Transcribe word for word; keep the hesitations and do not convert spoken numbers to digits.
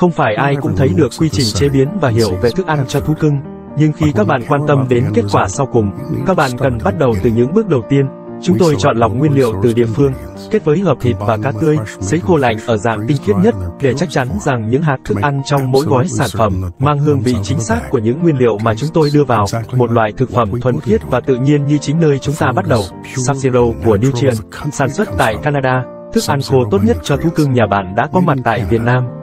Không phải ai cũng thấy được quy trình chế biến và hiểu về thức ăn cho thú cưng, nhưng khi các bạn quan tâm đến kết quả sau cùng, các bạn cần bắt đầu từ những bước đầu tiên. Chúng tôi chọn lọc nguyên liệu từ địa phương, kết với hợp thịt và cá tươi, sấy khô lạnh ở dạng tinh khiết nhất, để chắc chắn rằng những hạt thức ăn trong mỗi gói sản phẩm mang hương vị chính xác của những nguyên liệu mà chúng tôi đưa vào, một loại thực phẩm thuần khiết và tự nhiên như chính nơi chúng ta bắt đầu. Sub-Zero của Nutrien, sản xuất tại Canada, thức ăn khô tốt nhất cho thú cưng nhà bạn đã có mặt tại Việt Nam.